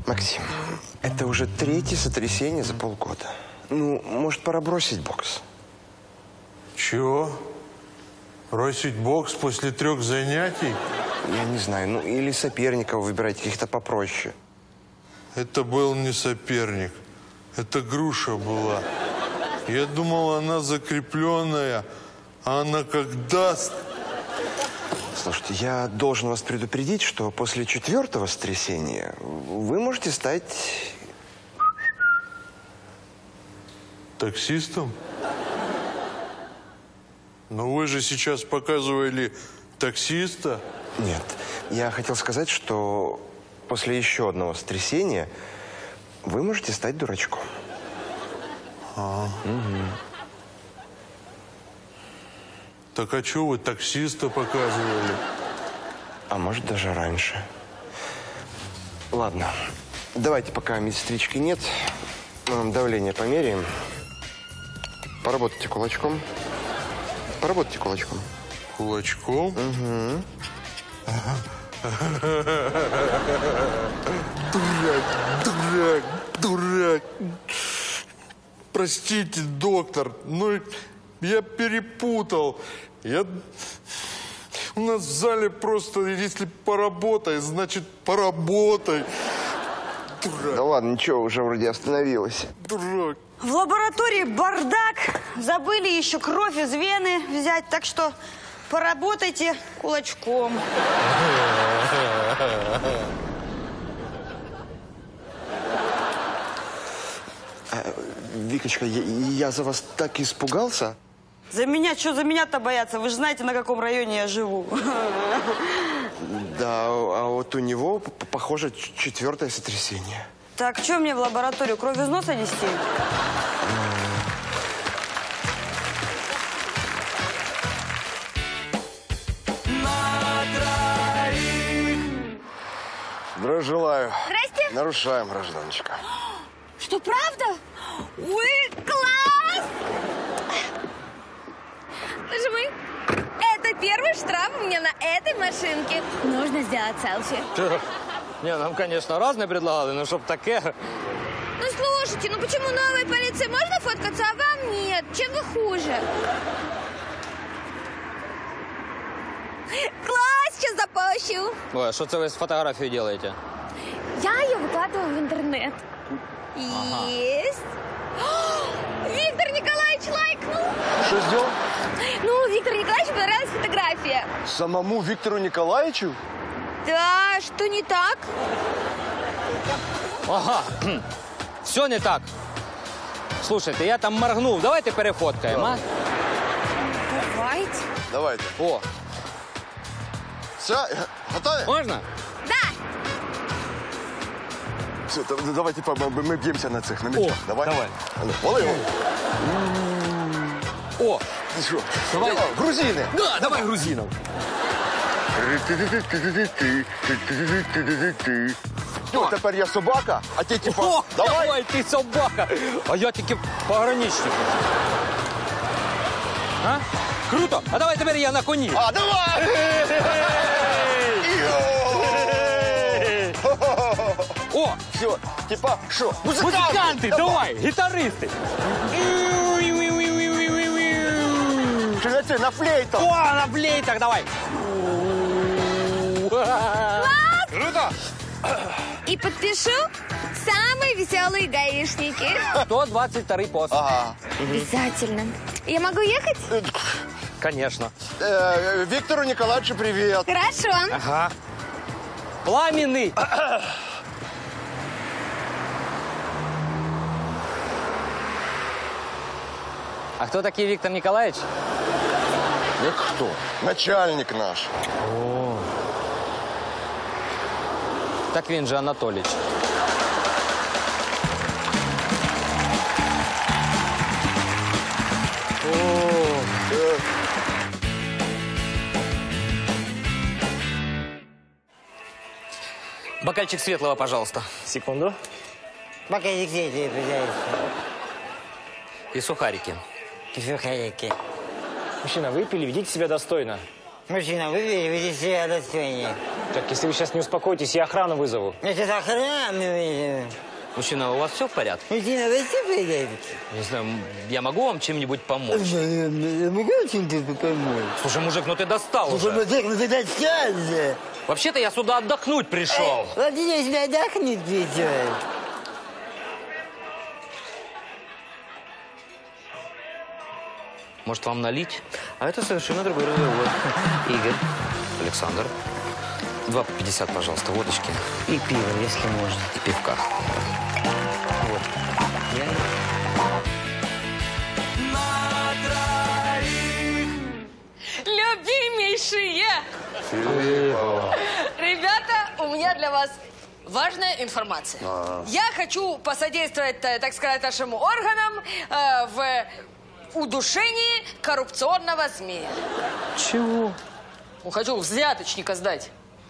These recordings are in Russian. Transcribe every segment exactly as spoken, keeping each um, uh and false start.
Максим, это уже третье сотрясение за полгода. Ну, может, пора бросить бокс? Чего? Бросить бокс после трех занятий? Я не знаю. Ну, или соперников выбирать каких-то попроще. Это был не соперник. Это груша была. Я думал, она закрепленная, а она как даст. Слушайте, я должен вас предупредить, что после четвертого сотрясения вы можете стать... Таксистом? Но вы же сейчас показывали таксиста. Нет, я хотел сказать, что после еще одного сотрясения вы можете стать дурачком. А. Угу. Так а что вы таксиста показывали? А может, даже раньше. Ладно, давайте, пока медсестрички нет, давление померяем. Поработайте кулачком. Поработайте кулачком. Кулачком? Угу. Дурак, дурак, дурак. Простите, доктор, но я перепутал. Я... У нас в зале просто, если поработай, значит поработай. Дурак. Да ладно, ничего, уже вроде остановилось. Дурак. В лаборатории бардак. Забыли еще кровь из вены взять, так что поработайте кулачком. Викочка, я, я за вас так испугался. За меня? Что за меня-то бояться? Вы же знаете, на каком районе я живу. Да, а вот у него, похоже, четвертое сотрясение. Так, что мне в лабораторию? Кровь из носа нести? Здравия желаю. Здрасте. Нарушаем, гражданочка. Что, правда? Ой, класс! Нажимай. Это первый штраф у меня на этой машинке. Нужно сделать селфи. Не, нам, конечно, разные предлагали, но чтоб таке... Ну, слушайте, ну почему новой полиции можно фоткаться, а вам нет? Чем вы хуже? Класс, сейчас запущу. Ой, а что это вы с фотографией делаете? Я ее выкладываю в интернет. Ага. Есть. О, Виктор Николаевич лайкнул. Что сделал? Ну, Виктору Николаевичу понравилась фотография. Самому Виктору Николаевичу? Да, что не так? Ага, все не так. Слушайте, я там моргнув, давайте перефоткаем, а? Давайте. Давайте. О, Все, готовы? можно? Да. Все, давайте мы бьемся на цех, на мячах. О, давай. давай. Волы его. О, Ну что? давай. Давай, грузины. Да, давай грузинов. Ну, тепер я собака, а ти типа, О, давай. давай, ти собака. А я тільки пограничник. А? Круто. А давай тепер я на коні. А, давай! О, Все, типа, що? музиканти, давай, гітаристи. Чи на це, на флейтах? О, на флейтах, давай. Круто. И подпишу самые веселые гаишники. сто двадцать второй пост. Ага. Обязательно. Я могу ехать? Конечно. Э, Виктору Николаевичу привет. Хорошо. Ага. Пламенный. А кто такой Виктор Николаевич? Ну кто? Начальник наш. О. Так він же Анатолич. О, э. Бокальчик светлого, пожалуйста. Секунду. Бокальчик светлого, пожалуйста. И сухарики. Сухарики. Мужчина, выпили, ведите себя достойно. Мужчина, вы ведите себя достойнее. Так, если вы сейчас не успокоитесь, я охрану вызову. Я сейчас охрану вызову. Мужчина, у вас все в порядке? Мужчина, вы все в порядке? Не знаю, я могу вам чем-нибудь помочь? Я могу чем-то помочь? Слушай, мужик, ну ты достал Слушай, уже. мужик, ну ты достал же. Вообще-то я сюда отдохнуть пришел. Вот я сюда отдохнуть пришел. Может, вам налить? А это совершенно другой разговор. Игорь, Александр, два по пятьдесят, пожалуйста, водочки. И пиво, если можно. И пивка. Вот. Я... Любимейшие! Ребята, у меня для вас важная информация. А-а-а. Я хочу посодействовать, так сказать, нашим органам э, в удушении коррупционного змея. Чего? Ну, хочу взяточника сдать.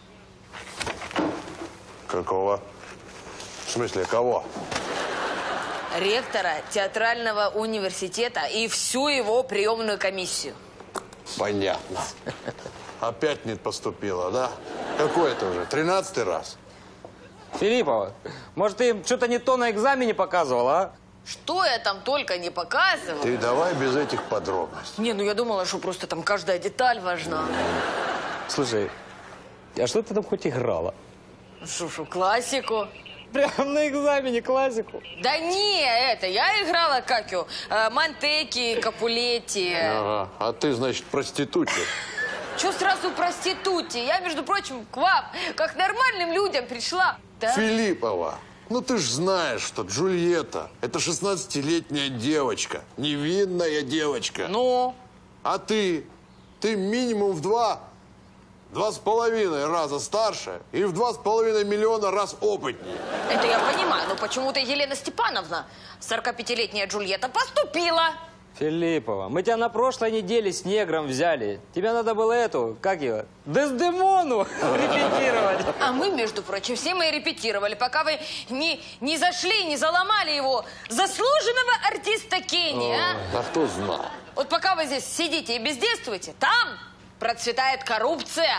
Какого? В смысле, кого? Ректора театрального университета и всю его приемную комиссию. Понятно. Опять не поступила, да? Какой это уже? Тринадцатый раз? Филиппова, может, ты что-то не то на экзамене показывала, а? Что я там только не показывала. Ты давай без этих подробностей. Не, ну я думала, что просто там каждая деталь важна. Слушай, а что ты там хоть играла? Шушу, классику. Прям на экзамене классику? Да не, это, я играла, как ее, э, Монтеки, Капулетти. Ага, а ты, значит, проститутка. Чего сразу проститутки? Я, между прочим, к вам, как нормальным людям пришла. Да? Филиппова, ну ты ж знаешь, что Джульетта – это шестнадцатилетняя девочка, невинная девочка. Ну? А ты, ты минимум в два, два с половиной раза старше и в два с половиной миллиона раз опытнее. Это я понимаю, но почему-то Елена Степановна, сорокапятилетняя Джульетта, поступила. Филиппова, мы тебя на прошлой неделе с негром взяли. Тебе надо было эту, как ее, Дездемону репетировать. А мы, между прочим, все мы репетировали, пока вы не, не зашли, не заломали его заслуженного артиста Кении, а? А кто знал? Вот пока вы здесь сидите и бездействуете, там процветает коррупция.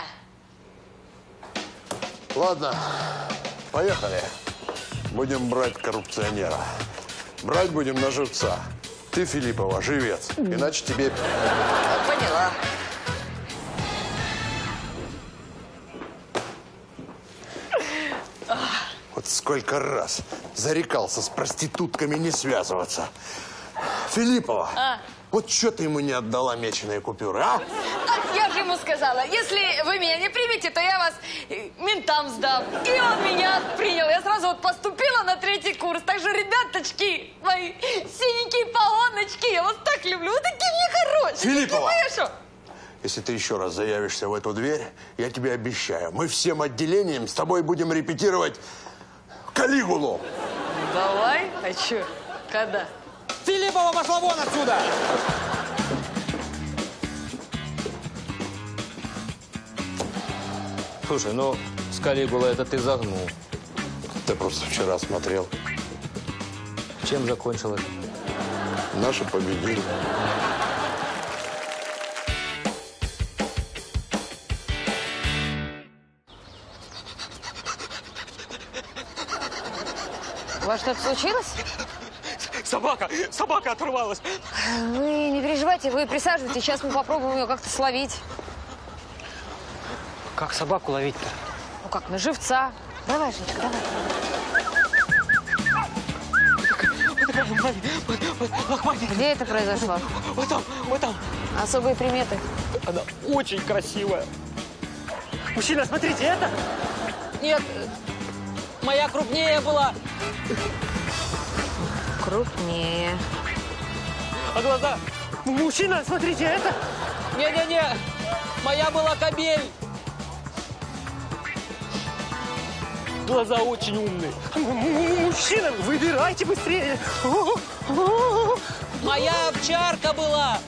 Ладно, поехали. Будем брать коррупционера. Брать будем на живца. Ты, Филиппова, живец. Иначе тебе... Поняла. Вот сколько раз зарекался с проститутками не связываться. Филиппова, А? вот что ты ему не отдала меченые купюры, а? А я же ему сказала, если вы меня не примете, то я вас э, ментам сдам. И он меня принял. Я сразу вот поступила на третий курс. Так что, ребяточки, мои синенькие погоночки, я вас так люблю. Вы такие мне хорошие. Филиппова! Такие мои, Если ты еще раз заявишься в эту дверь, я тебе обещаю, мы всем отделением с тобой будем репетировать Калигулу. Давай. А что? Когда? Филиппова, пошла вон отсюда! Слушай, ну, с Калигулой это ты загнул. Ты просто вчера смотрел. Чем закончилось? Наши победили. У вас что-то случилось? Собака! Собака оторвалась! Вы не переживайте, вы присаживайтесь. Сейчас мы попробуем ее как-то словить. Как собаку ловить-то? Ну как, на живца. Давай, Женечка, давай. Где это произошло? Вот там, вот там. Особые приметы. Она очень красивая. Мужчина, смотрите, это? Нет, моя крупнее была. Крупнее. А глаза? Мужчина, смотрите, это? Не-не-не, моя была кобель. Глаза очень умные. Мужчина, выбирайте быстрее. Моя овчарка была.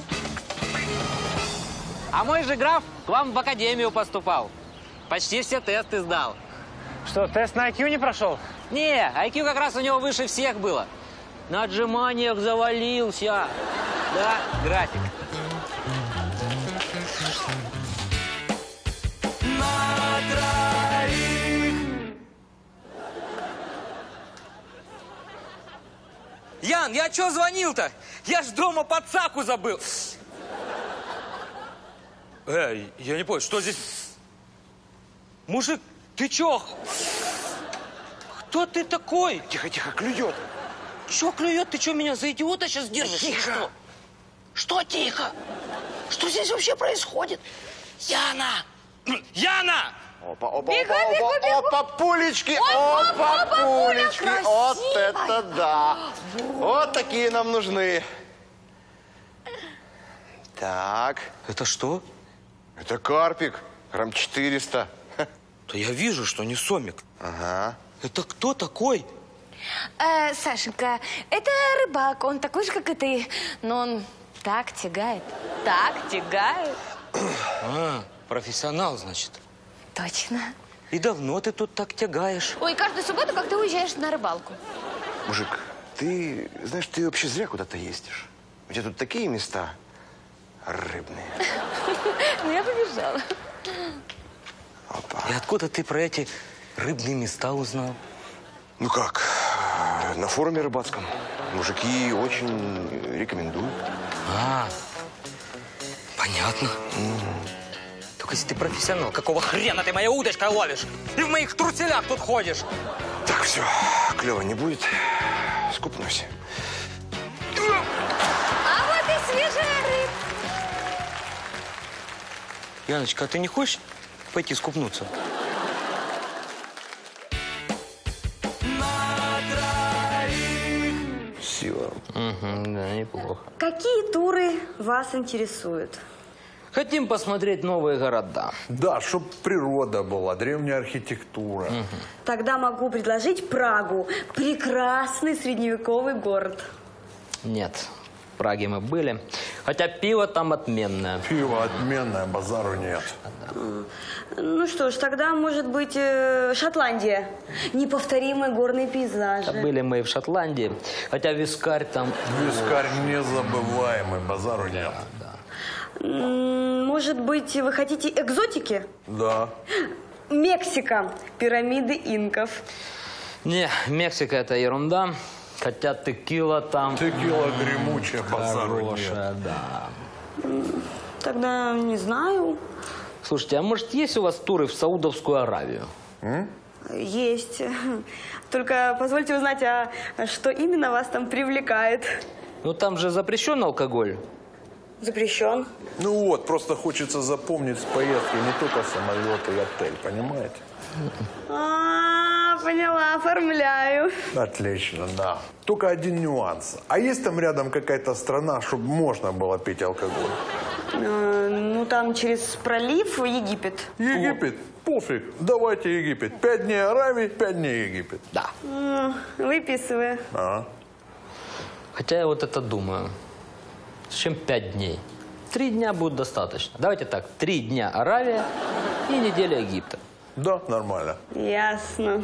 А мой же граф к вам в академию поступал. Почти все тесты сдал. Что, тест на ай кью не прошел? Не, ай кью как раз у него выше всех было. На отжиманиях завалился. Да, график. Ян, я чё звонил-то? Я ж дома подсаку забыл. Эй, я не понял, что здесь? Мужик, ты чё? Кто ты такой? Тихо, тихо, клюет. Чё клюет? Ты чё, меня за идиота сейчас держишь? Тихо. Что? Что тихо? Что здесь вообще происходит? Яна! Яна! Опа, опа, Бегу, опа, бегу, опа, бегу. опа, пулечки, Опа, опа, опа, пулечки. пуля Вот красивая. это да. Вот такие нам нужны. Так. Это что? Это карпик. Грамм четыреста. Да я вижу, что не сомик. Ага. Это кто такой? Э, Сашенька, это рыбак, он такой же, как и ты, но он так тягает, так тягает. А, профессионал, значит. Точно. И давно ты тут так тягаешь? Ой, каждую субботу, как ты уезжаешь на рыбалку. Мужик, ты, знаешь, ты вообще зря куда-то ездишь. У тебя тут такие места рыбные. Ну, я побежала. Опа. И откуда ты про эти рыбные места узнал? Ну как, на форуме рыбацком. Мужики очень рекомендуют. А, понятно. Только если ты профессионал, какого хрена ты моя удочка ловишь? И в моих труселях тут ходишь? Так, все, клево не будет. Скупнусь. А вот и свежая рыбка. Яночка, а ты не хочешь пойти скупнуться? Сила. Угу, да, неплохо. Какие туры вас интересуют? Хотим посмотреть новые города. Да, чтоб природа была, древняя архитектура. Угу. Тогда могу предложить Прагу. Прекрасный средневековый город. Нет, в Праге мы были. Хотя пиво там отменное. Пиво отменное, базару нет. Ну что ж, тогда, может быть, э, Шотландия. Неповторимые горные пейзажи. Да, были мы и в Шотландии. Хотя вискарь там... Вискарь незабываемый, базару нет. Да. М, Может быть, вы хотите экзотики? Да. Мексика. Пирамиды инков. Не, Мексика это ерунда. Хотя текила там... Текила гремучая, базару нет. Хорошая, да. Тогда не знаю. Слушайте, а может есть у вас туры в Саудовскую Аравию? М? Есть. Только позвольте узнать, а что именно вас там привлекает? Ну там же запрещен алкоголь. Запрещен. Ну вот, просто хочется запомнить с поездки не только самолет и отель, понимаете? А, поняла, оформляю. Отлично, да. Только один нюанс. А есть там рядом какая-то страна, чтобы можно было пить алкоголь? Э, Ну, там через пролив Египет. Египет? Пофиг. Давайте Египет. Пять дней Аравии, пять дней Египет. Да. М, Выписываю. А? Хотя я вот это думаю. Зачем пять дней? Три дня будет достаточно. Давайте так, три дня Аравия и неделя Египта. Да, нормально. Ясно.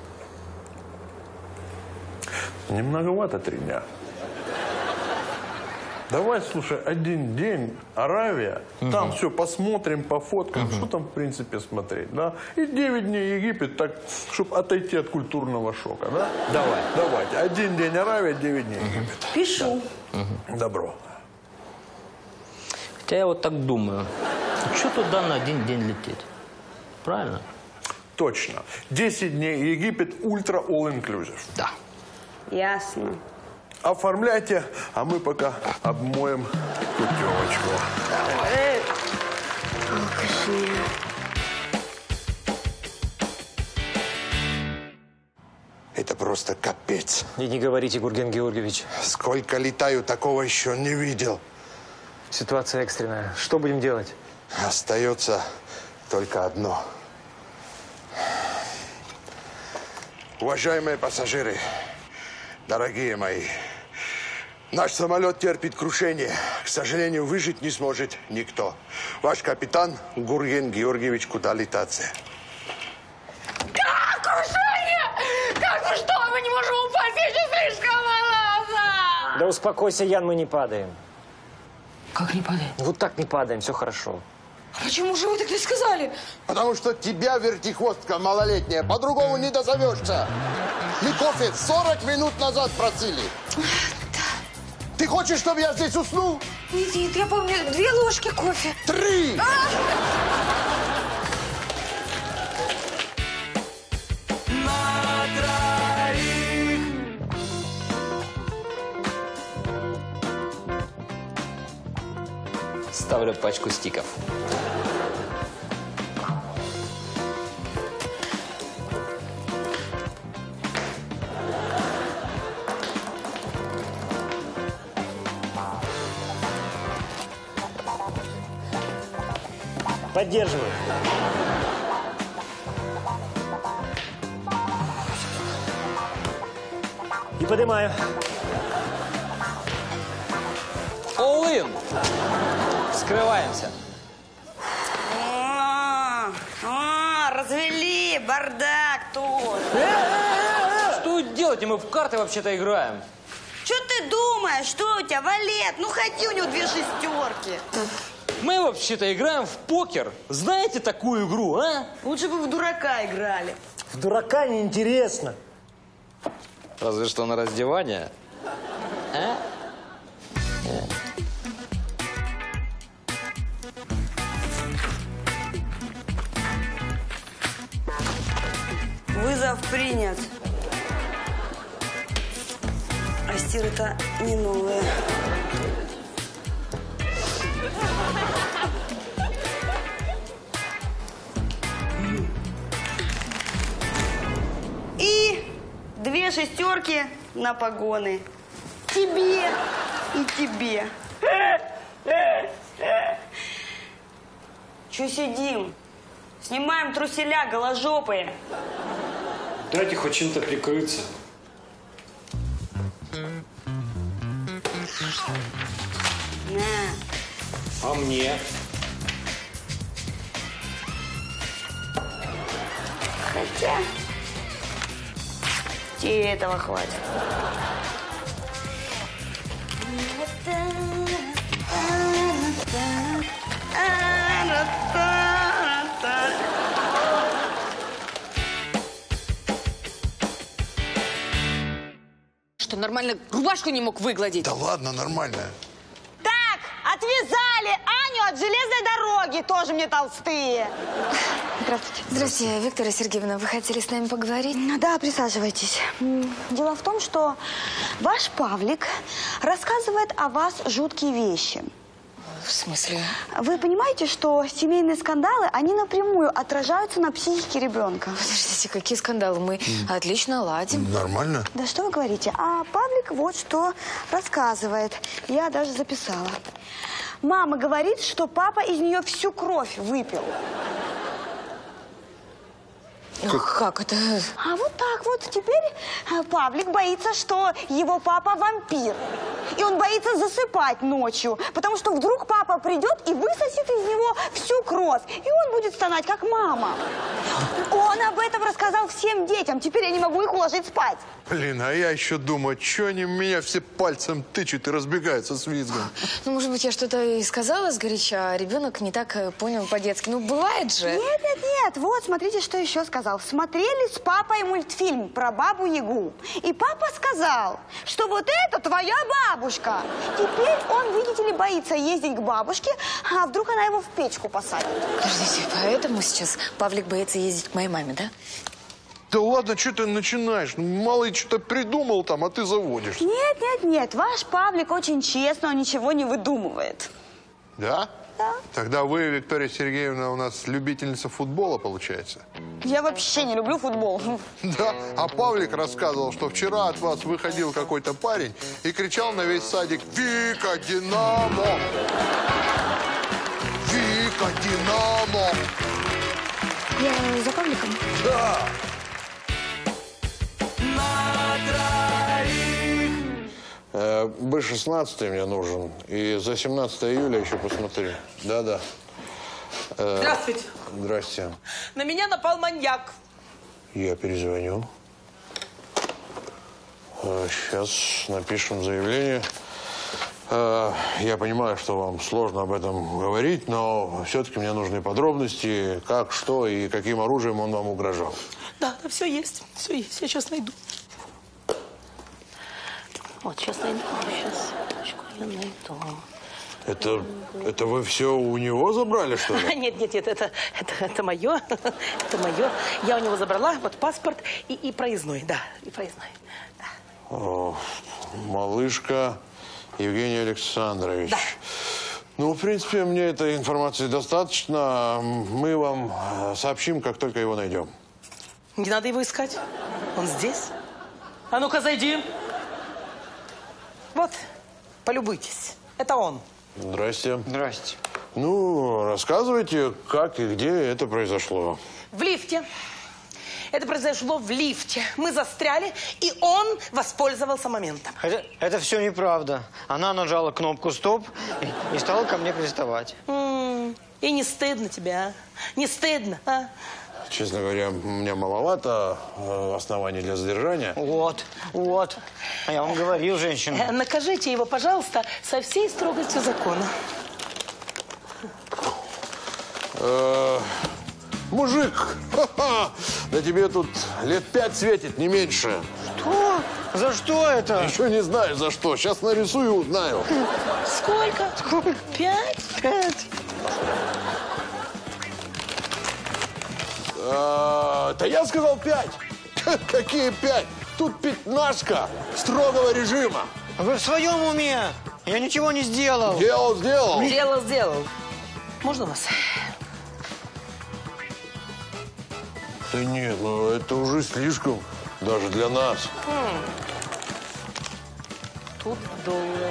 Не многовато три дня. Давай, слушай, один день Аравия, угу. Там все посмотрим, пофоткаем, угу. Что там в принципе смотреть, да? И девять дней Египет, так, чтобы отойти от культурного шока, да? Давай. Давайте, один день Аравия, девять дней угу. Египет. Пишу. Да. Угу. Добро. Хотя я вот так думаю, что туда на один день лететь? Правильно? Точно. десять дней Египет, ультра all-inclusive. Да. Ясно. Оформляйте, а мы пока обмоем путевочку. Эй, алкашня. Это просто капец. И не говорите, Гурген Георгиевич. Сколько летаю, такого еще не видел. Ситуация экстренная. Что будем делать? Остается только одно. Уважаемые пассажиры, дорогие мои, наш самолет терпит крушение. К сожалению, выжить не сможет никто. Ваш капитан Гурген Георгиевич Кудалитадзе. Как крушение? Как ну что? Мы не можем упасть, я еще слишком мала. Да успокойся, Ян, мы не падаем. Как не падаем? Вот так не падаем, все хорошо. А почему же вы так не сказали? Потому что тебя, вертихвостка малолетняя, по-другому не дозовешься. Мы кофе сорок минут назад просили. хочешь, чтобы я здесь уснул? Нет, нет, я помню, две ложки кофе. Три! Ставлю пачку стиков. Поддерживаю. И поднимаю. All in. Скрываемся. А, а, развели, бардак тут. Что делать? Мы в карты вообще-то играем. Что ты думаешь? Что у тебя, валет? Ну, ходи, у него две шестерки. Мы вообще-то играем в покер. Знаете такую игру, а? Лучше бы в дурака играли. В дурака неинтересно. Разве что на раздевание. А? Вызов принят. А стиры-то не новые. И две шестерки на погоны. Тебе и тебе. Че сидим? Снимаем труселя голожопые. Дайте хоть чем-то прикрыться. На. А мне? Хотя тебе этого хватит. Что, нормально рубашку не мог выгладить? Да ладно, нормально. Так, отвязали Аню от железной дороги. Тоже мне толстые. Здравствуйте. Здравствуйте, Виктория Сергеевна. Вы хотели с нами поговорить? Да, присаживайтесь. Дело в том, что ваш Павлик рассказывает о вас жуткие вещи. В смысле? Вы понимаете, что семейные скандалы, они напрямую отражаются на психике ребенка? Подождите, какие скандалы? Мы mm. отлично ладим. Нормально. Да что вы говорите? А Павлик вот что рассказывает. Я даже записала. Мама говорит, что папа из нее всю кровь выпил. Как? Как это? А вот так вот. Теперь Павлик боится, что его папа вампир. И он боится засыпать ночью, потому что вдруг папа придет и высосет из него всю кровь. И он будет стонать, как мама. Он об этом рассказал всем детям. Теперь я не могу их уложить спать. Блин, а я еще думаю, что они меня все пальцем тычут и разбегаются с визгом. Ну, может быть, я что-то и сказала сгоряча, а ребенок не так понял по-детски. Ну, бывает же. Нет, нет, нет. Вот, смотрите, что еще сказал. Смотрели с папой мультфильм про Бабу-Ягу. И папа сказал, что вот это твоя бабушка. Теперь он, видите ли, боится ездить к бабушке, а вдруг она его в печку посадит. Подождите, поэтому сейчас Павлик боится ездить к моей маме, да? Да ладно, что ты начинаешь? Малый что-то придумал там, а ты заводишь. Нет, нет, нет. Ваш Павлик очень честно, он ничего не выдумывает. Да? Да. Тогда вы, Виктория Сергеевна, у нас любительница футбола, получается? Я вообще не люблю футбол. Да, а Павлик рассказывал, что вчера от вас выходил какой-то парень и кричал на весь садик: «Вика, Динамо! Вика, Динамо!» Я за Павликом? Да! Бэ шестнадцать мне нужен. И за семнадцатое июля еще посмотри. Да-да. Здравствуйте. Здрасте. На меня напал маньяк. Я перезвоню. Сейчас напишем заявление. Я понимаю, что вам сложно об этом говорить, но все-таки мне нужны подробности, как, что и каким оружием он вам угрожал. Да, да, все есть. Все есть. Я сейчас найду. Вот, сейчас найду. Сейчас. собственный дом. Это, это вы все у него забрали, что ли? Нет, нет, нет, это, это, это мое. Это мое. Я у него забрала вот паспорт и, и проездной, да, и проездной. Да. О, малышка Евгений Александрович. Да. Ну, в принципе, мне этой информации достаточно. Мы вам сообщим, как только его найдем. Не надо его искать. Он здесь. А ну-ка, зайди. Вот, полюбуйтесь. Это он. Здрасте. Здрасте. Ну, рассказывайте, как и где это произошло. В лифте. Это произошло в лифте. Мы застряли, и он воспользовался моментом. Это, это все неправда. Она нажала кнопку «Стоп» и, и стала ко мне приставать. М-м, и не стыдно тебе, а? Не стыдно, а? Честно говоря, у меня маловато э, оснований для задержания. Вот, вот. А я вам говорил, женщина. Э, накажите его, пожалуйста, со всей строгостью закона. Э, мужик, ха-ха, да тебе тут лет пять светит, не меньше. Что? За что это? Еще не знаю за что. Сейчас нарисую и узнаю. Сколько? Сколько? Пять? Пять. А, да я сказал пять. Какие пять? Тут пятнашка строгого режима. Вы в своем уме? Я ничего не сделал. Делал, сделал. Сделал, сделал. Можно вас? Да нет, ну это уже слишком. Даже для нас. М. Тут доллары.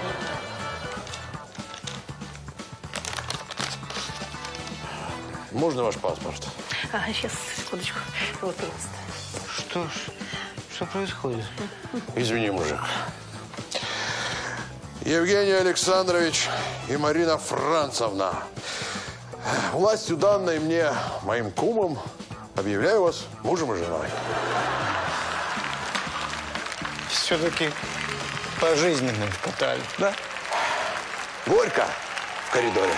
Можно ваш паспорт? А, сейчас, секундочку. Вот, пожалуйста. Что ж, что происходит? Извини, мужик. Евгений Александрович и Марина Францевна, властью данной мне, моим кумом, объявляю вас мужем и женой. Все-таки пожизненно вкатали, да? Горько в коридоре.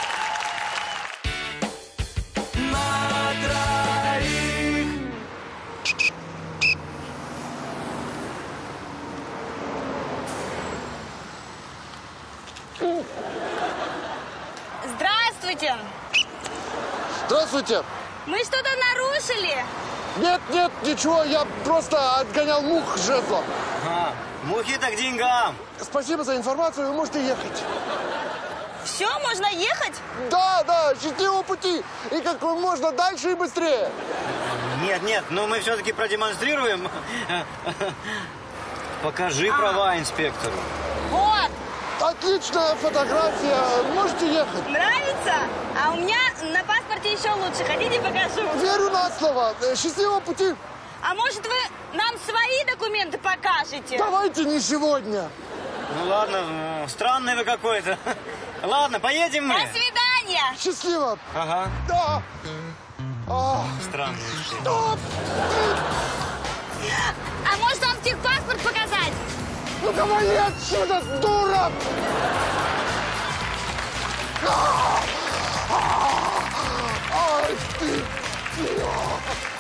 Здравствуйте. Здравствуйте. Мы что-то нарушили? Нет, нет, ничего, я просто отгонял мух жезлом. А, мухи-то к деньгам. Спасибо за информацию, вы можете ехать. Все, можно ехать? Да, да, счастливого пути. И как можно дальше и быстрее. Нет, нет, но мы все-таки продемонстрируем. Покажи права инспектору. Вот. Отличная фотография. Можете ехать. Нравится? А у меня на паспорте еще лучше. Хотите, покажу? Верю на слово. Счастливого пути. А может, вы нам свои документы покажете? Давайте не сегодня. Ну ладно, странный вы какой-то. Ладно, поедем мы. До свидания. Счастливо. Ага. Да. А. Странный. Стоп. А может, вам техпаспорт показать? Ну говори отсюда, дура! Ай ты!